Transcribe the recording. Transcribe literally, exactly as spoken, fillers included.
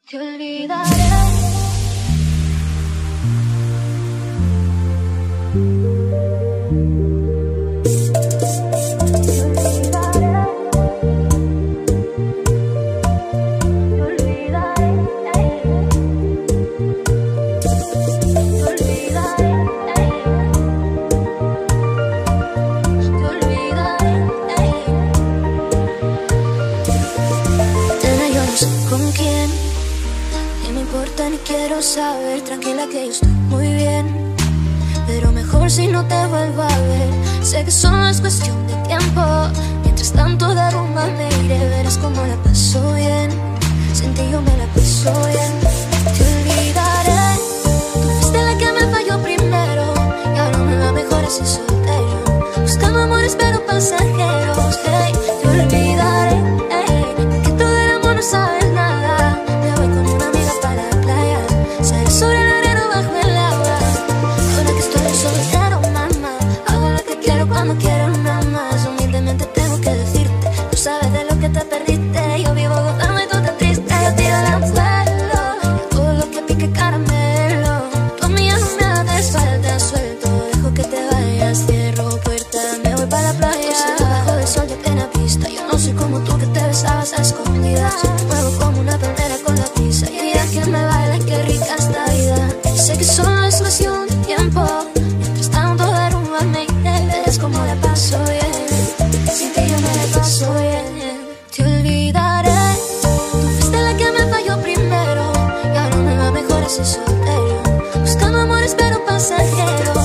Te olvidaré. ¿Con quién? Ni me importa ni quiero saber. Tranquila que yo estoy muy bien, pero mejor si no te vuelvo a ver. Sé que solo es cuestión de tiempo. Mientras tanto de rumba me iré. Verás cómo la paso bien. Sin ti yo me la paso bien. Te olvidaré. Tú fuiste la que me falló primero y ahora me va mejor así soltero, buscando amores pero pasajeros. Hey, te olvidaré. Hey, que tú del amor no sabes. Sobre el arena bajo el agua. Ahora que estoy soltero, mamá, hago lo que quiero cuando quiero nada más. Humildemente tengo que decirte, tú sabes de lo que te perdiste. Yo vivo gozando y tú te triste. Yo tiro al anzuelo, todo lo que pique caramelo. Tú a mí ya no me haces falta, suelto. Dejo que te vayas, cierro puerta, me voy para la playa. Debajo del sol ya tiene pista. Yo no soy como tú que te besabas a escondidas. Me muevo como una palmera con la prisa. Y mira que me baila, qué rica está. Sé que solo es cuestión de tiempo. Mientras tanto de rumba me iré. Verás cómo la paso bien. Sin ti yo me la paso bien. Te olvidaré. Tú fuiste la que me falló primero y ahora me va mejor así soltero, buscando amores pero pasajeros.